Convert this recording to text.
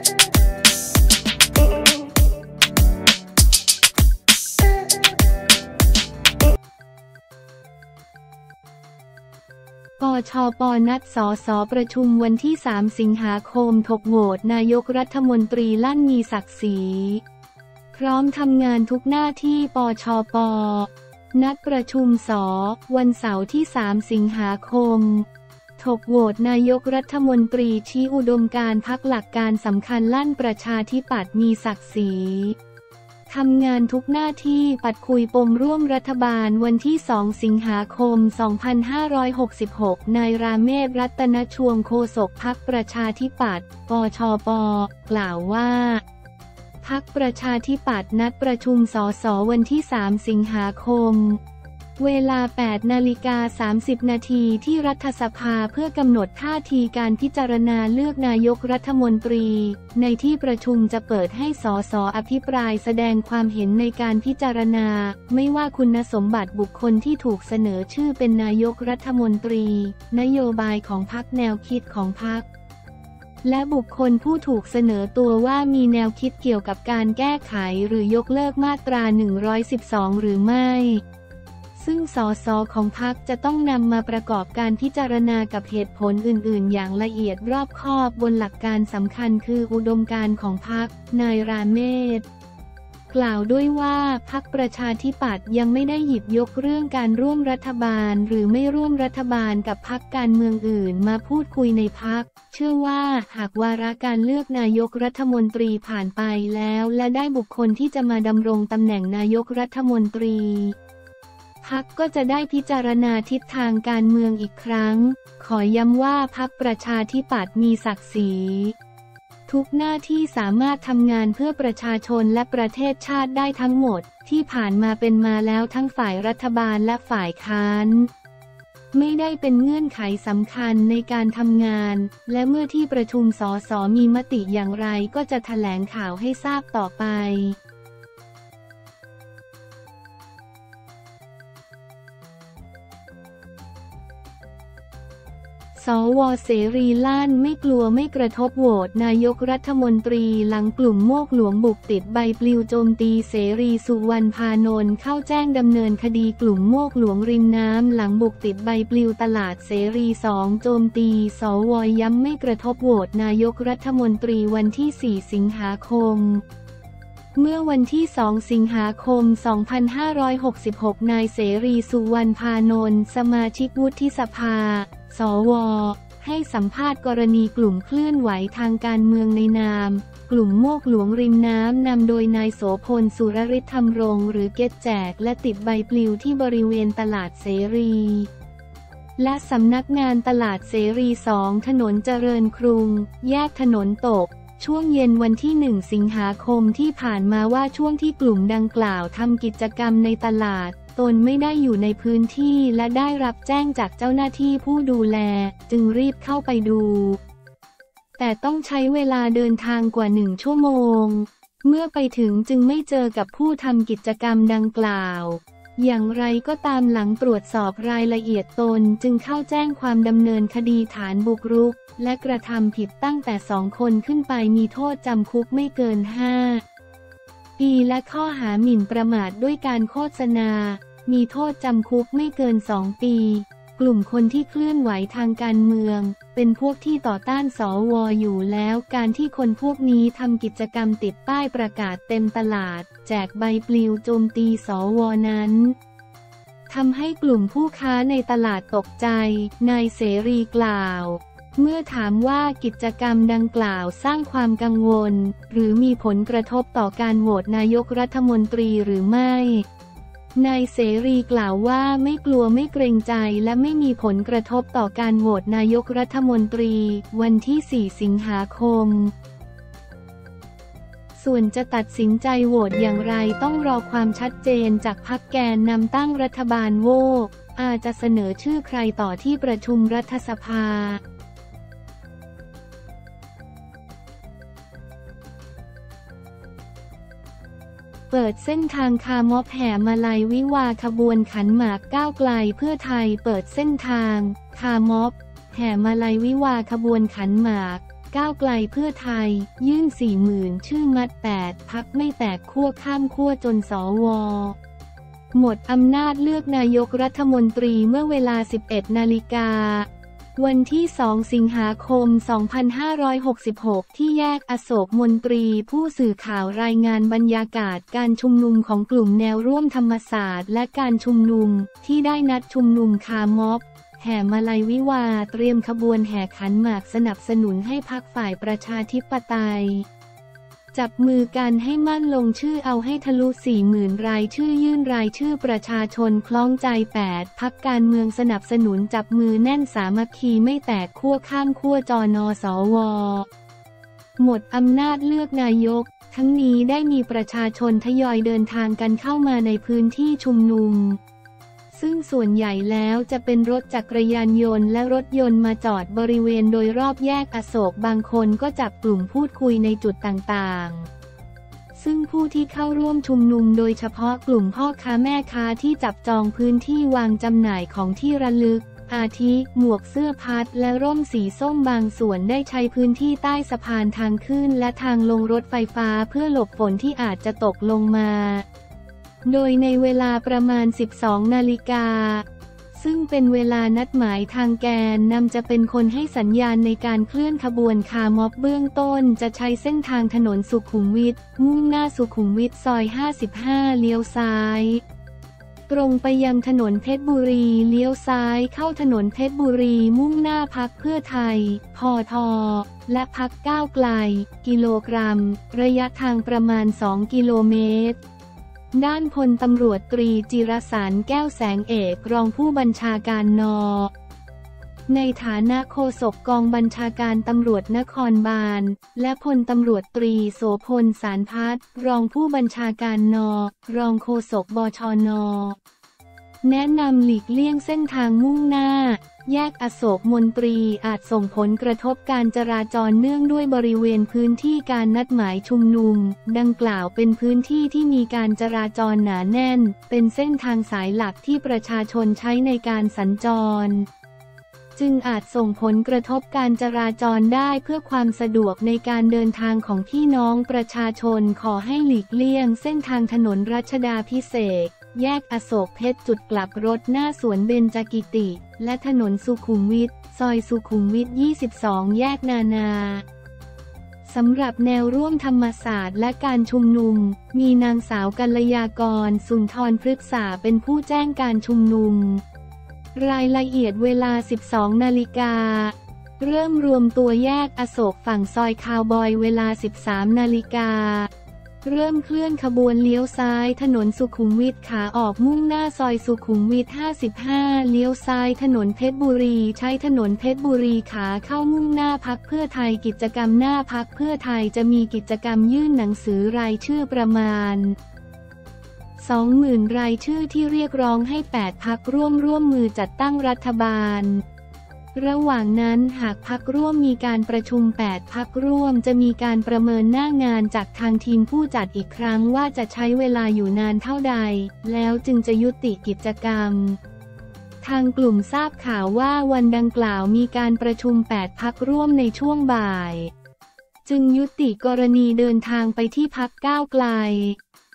ปชป.นัดสส.ประชุมวันที่ 3 สิงหาคมถกโหวตนายกรัฐมนตรีลั่นมีศักดิ์ศรีพร้อมทำงานทุกหน้าที่ปชป.นัดประชุมส.วันเสาร์ที่ 3 สิงหาคมถกโหวตนายกรัฐมนตรีชี้อุดมการณ์พรรคหลักการสำคัญลั่นประชาธิปัตย์มีศักดิ์ศรีทำงานทุกหน้าที่ปัดคุยปมร่วมรัฐบาลวันที่ 2 สิงหาคม 2566 นายราเมศ รัตนชวงโฆษกพรรคประชาธิปัตย์ปชป.กล่าวว่าพรรคประชาธิปัตย์นัดประชุมสส.วันที่ 3 สิงหาคมเวลา 8:30 นาทีที่รัฐสภาเพื่อกำหนดท่าทีการพิจารณาเลือกนายกรัฐมนตรีในที่ประชุมจะเปิดให้สส.อภิปรายแสดงความเห็นในการพิจารณาไม่ว่าคุณสมบัติบุคคลที่ถูกเสนอชื่อเป็นนายกรัฐมนตรีนโยบายของพรรคแนวคิดของพรรคและบุคคลผู้ถูกเสนอตัวว่ามีแนวคิดเกี่ยวกับการแก้ไขหรือยกเลิกมาตรา 112 หรือไม่ซึ่งสส.ของพรรคจะต้องนำมาประกอบการพิจารณากับเหตุผลอื่นๆอย่างละเอียดรอบคอบบนหลักการสำคัญคืออุดมการณ์ของพรรคนายราเมศกล่าวด้วยว่าพรรคประชาธิปัตย์ยังไม่ได้หยิบยกเรื่องการร่วมรัฐบาลหรือไม่ร่วมรัฐบาลกับพรรคการเมืองอื่นมาพูดคุยในพรรคเชื่อว่าหากวาระการเลือกนายกรัฐมนตรีผ่านไปแล้วและได้บุคคลที่จะมาดำรงตำแหน่งนายกรัฐมนตรีพรรคก็จะได้พิจารณาทิศทางการเมืองอีกครั้งขอย้ำว่าพรรคประชาธิปัตย์มีศักดิ์ศรีทุกหน้าที่สามารถทำงานเพื่อประชาชนและประเทศชาติได้ทั้งหมดที่ผ่านมาเป็นมาแล้วทั้งฝ่ายรัฐบาลและฝ่ายค้านไม่ได้เป็นเงื่อนไขสำคัญในการทำงานและเมื่อที่ประชุมสส.มีมติอย่างไรก็จะแถลงข่าวให้ทราบต่อไปสว.เสรีลั่นไม่กลัวไม่กระทบโหวตนายกรัฐมนตรีหลังกลุ่มโมกหลวงบุกติดใบปลิวโจมตีเสรีสุวรรณพานนท์เข้าแจ้งดำเนินคดีกลุ่มโมกหลวงริมน้ำหลังบุกติดใบปลิวตลาดเสรี2โจมตีสว.ย้ำไม่กระทบโหวตนายกรัฐมนตรีวันที่ 4 สิงหาคมเมื่อวันที่ 2 สิงหาคม 2566 นายเสรีสุวรรณพานนท์สมาชิกวุฒิสภาสว.ให้สัมภาษณ์กรณีกลุ่มเคลื่อนไหวทางการเมืองในนามกลุ่มโมกหลวงริมน้ำนำโดยนายโสพลสุรฤทธิ์ธรรมรงค์หรือเกตแจกและติดใบปลิวที่บริเวณตลาดเสรีและสำนักงานตลาดเสรี2ถนนเจริญกรุงแยกถนนตกช่วงเย็นวันที่ 1 สิงหาคมที่ผ่านมาว่าช่วงที่กลุ่มดังกล่าวทำกิจกรรมในตลาดตนไม่ได้อยู่ในพื้นที่และได้รับแจ้งจากเจ้าหน้าที่ผู้ดูแลจึงรีบเข้าไปดูแต่ต้องใช้เวลาเดินทางกว่า 1 ชั่วโมงเมื่อไปถึงจึงไม่เจอกับผู้ทำกิจกรรมดังกล่าวอย่างไรก็ตามหลังตรวจสอบรายละเอียดตนจึงเข้าแจ้งความดำเนินคดีฐานบุกรุกและกระทำผิดตั้งแต่2 คนขึ้นไปมีโทษจำคุกไม่เกิน 5 ปีและข้อหาหมิ่นประมาทด้วยการโฆษณามีโทษจำคุกไม่เกิน 2 ปีกลุ่มคนที่เคลื่อนไหวทางการเมืองเป็นพวกที่ต่อต้านสว.อยู่แล้วการที่คนพวกนี้ทำกิจกรรมติดป้ายประกาศเต็มตลาดแจกใบปลิวโจมตีสว.นั้นทำให้กลุ่มผู้ค้าในตลาดตกใจนายเสรีกล่าวเมื่อถามว่ากิจกรรมดังกล่าวสร้างความกังวลหรือมีผลกระทบต่อการโหวตนายกรัฐมนตรีหรือไม่นายเสรีกล่าวว่าไม่กลัวไม่เกรงใจและไม่มีผลกระทบต่อการโหวตนายกรัฐมนตรีวันที่ 4 สิงหาคมส่วนจะตัดสินใจโหวตอย่างไรต้องรอความชัดเจนจากพรรคแกนนำตั้งรัฐบาลโหวตอาจจะเสนอชื่อใครต่อที่ประชุมรัฐสภาเปิดเส้นทางคาร์ม็อบแห่มาลัยวิวาห์ขบวนขันหมากก้าวไกลเพื่อไทยเปิดเส้นทางคาร์ม็อบแห่มาลัยวิวาห์ขบวนขันหมากก้าวไกลเพื่อไทยยื่น 40,000 ชื่อมัด8 พรรคไม่แตกขั้วข้ามขั้วจนสว.หมดอำนาจเลือกนายกรัฐมนตรีเมื่อเวลา 11 นาฬิกาวันที่ 2 สิงหาคม 2566 ที่แยกอโศกมนตรีผู้สื่อข่าวรายงานบรรยากาศการชุมนุมของกลุ่มแนวร่วมธรรมศาสตร์และการชุมนุมที่ได้นัดชุมนุมคาร์ม็อบแห่มาลัยวิวาห์เตรียมขบวนแห่ขันหมากสนับสนุนให้พรรคฝ่ายประชาธิปไตยจับมือกันให้มั่นลงชื่อเอาให้ทะลุ 40,000 รายชื่อยื่นรายชื่อประชาชนคล้องใจ8 พรรคการเมืองสนับสนุนจับมือแน่นสามัคคีไม่แตกขั้วข้ามขั้วจน.สว.หมดอำนาจเลือกนายกทั้งนี้ได้มีประชาชนทยอยเดินทางกันเข้ามาในพื้นที่ชุมนุมซึ่งส่วนใหญ่แล้วจะเป็นรถจักรยานยนต์และรถยนต์มาจอดบริเวณโดยรอบแยกอโศกบางคนก็จับกลุ่มพูดคุยในจุดต่างๆซึ่งผู้ที่เข้าร่วมชุมนุมโดยเฉพาะกลุ่มพ่อค้าแม่ค้าที่จับจองพื้นที่วางจำหน่ายของที่ระลึกอาทิหมวกเสื้อพัดและร่มสีส้มบางส่วนได้ใช้พื้นที่ใต้สะพานทางขึ้นและทางลงรถไฟฟ้าเพื่อหลบฝนที่อาจจะตกลงมาโดยในเวลาประมาณ 12 นาฬิกาซึ่งเป็นเวลานัดหมายทางแกนนำจะเป็นคนให้สัญญาณในการเคลื่อนขบวนคาร์ม็อบเบื้องต้นจะใช้เส้นทางถนนสุขุมวิทมุ่งหน้าสุขุมวิทซอย 55 เลี้ยวซ้ายตรงไปยังถนนเพชรบุรีเลี้ยวซ้ายเข้าถนนเพชรบุรีมุ่งหน้าพรรคเพื่อไทยพท.และพรรคก้าวไกลกิโลกรัมระยะทางประมาณ 2 กิโลเมตรด้านพลตำรวจตรีจิรสารแก้วแสงเอกรองผู้บัญชาการน.ในฐานะโฆษกกองบัญชาการตำรวจนครบาลและพลตำรวจตรีโสพลสารพัฒน์รองผู้บัญชาการน.รองโฆษกบชน.แนะนำหลีกเลี่ยงเส้นทางมุ่งหน้าแยกอโศกมนตรีอาจส่งผลกระทบการจราจรเนื่องด้วยบริเวณพื้นที่การนัดหมายชุมนุมดังกล่าวเป็นพื้นที่ที่มีการจราจรหนาแน่นเป็นเส้นทางสายหลักที่ประชาชนใช้ในการสัญจรจึงอาจส่งผลกระทบการจราจรได้เพื่อความสะดวกในการเดินทางของพี่น้องประชาชนขอให้หลีกเลี่ยงเส้นทางถนนรัชดาภิเษกแยกอโศกเพชรจุดกลับรถหน้าสวนเบญจกิติและถนนสุขุมวิทซอยสุขุมวิท 22 แยกนานาสำหรับแนวร่วมธรรมศาสตร์และการชุมนุมมีนางสาวกัลยากรสุนทรพฤกษาเป็นผู้แจ้งการชุมนุมรายละเอียดเวลา 12 นาฬิกาเริ่มรวมตัวแยกอโศกฝั่งซอยคาวบอยเวลา 13 นาฬิกาเริ่มเคลื่อนขบวนเลี้ยวซ้ายถนนสุขุมวิทขาออกมุ่งหน้าซอยสุขุมวิท 55 เลี้ยวซ้ายถนนเพชรบุรีใช้ถนนเพชรบุรีขาเข้ามุ่งหน้าพรรคเพื่อไทยกิจกรรมหน้าพรรคเพื่อไทยจะมีกิจกรรมยื่นหนังสือรายชื่อประมาณ 20,000 รายชื่อที่เรียกร้องให้8 พรรคร่วมมือจัดตั้งรัฐบาลระหว่างนั้นหากพรรคร่วมมีการประชุม8 พรรคร่วมจะมีการประเมินหน้างานจากทางทีมผู้จัดอีกครั้งว่าจะใช้เวลาอยู่นานเท่าใดแล้วจึงจะยุติกิจกรรมทางกลุ่มทราบข่าวว่าวันดังกล่าวมีการประชุม8 พรรคร่วมในช่วงบ่ายจึงยุติกรณีเดินทางไปที่พรรคก้าวไกล